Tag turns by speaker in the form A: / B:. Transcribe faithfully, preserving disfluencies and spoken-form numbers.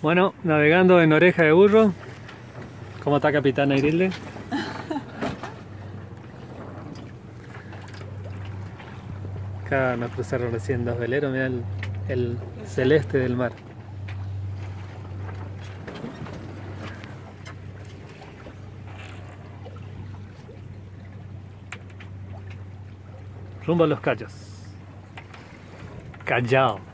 A: Bueno, navegando en Oreja de Burro. ¿Cómo está, Capitana Irilde? Acá nos cruzaron recién dos veleros, mirá el, el celeste del mar. Rumbo a los Cayos. Callao.